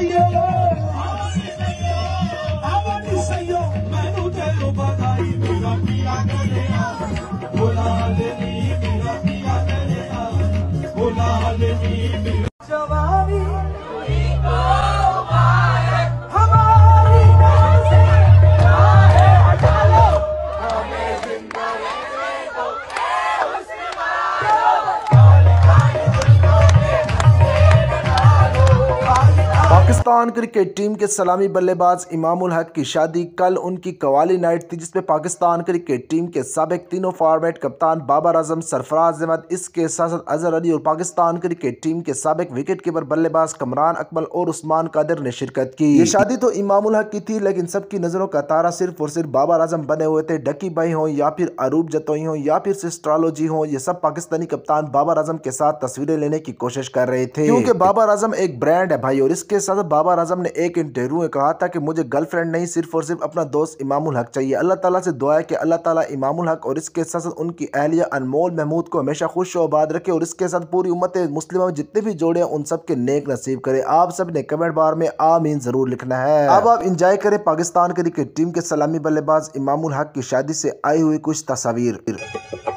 Pakistan cricket team के सलामी बल्लेबाज इमामुल हक की शादी कल उनकी कवाली नाइट थी, जिसमें पाकिस्तान क्रिकेट टीम के साबिक तीनों फॉर्मेट कप्तान बाबर आजम, सरफराज अहमद, इसके साथ अजहर अली और पाकिस्तान क्रिकेट टीम के साबिक विकेट कीपर बल्लेबाज कमरान अकमल और उस्मान कादिर ने शिरकत की। ये शादी तो इमामुल हक की थी, लेकिन सबकी नजरों का तारा सिर्फ और सिर्फ बाबर आजम बने हुए थे। डकी भाई हो या फिर अरूब जतोई हो या फिर सिस्ट्रोलॉजी हो, ये सब पाकिस्तानी कप्तान बाबर आजम के साथ तस्वीरें लेने की कोशिश कर रहे थे, क्योंकि बाबर आजम एक ब्रांड है भाई। और इसके साथ बाबर आजम ने एक इंटरव्यू में कहा था कि मुझे गर्लफ्रेंड नहीं, सिर्फ और सिर्फ अपना दोस्त इमामुल हक चाहिए। अल्लाह ताला से दुआ है कि अल्लाह ताला इमामुल हक और इसके साथ उनकी अहलिया अनमोल महमूद को हमेशा खुश और आबाद रखे और इसके साथ पूरी उम्मत मुस्लिमा में जितने भी जोड़े हैं उन सब के नेक नसीब करे। आप सब ने कमेंट बार में आमीन जरूर लिखना है। अब आप इंजॉय करें पाकिस्तान क्रिकेट टीम के सलामी बल्लेबाज इमामुल हक की शादी से आई हुई कुछ तस्वीर।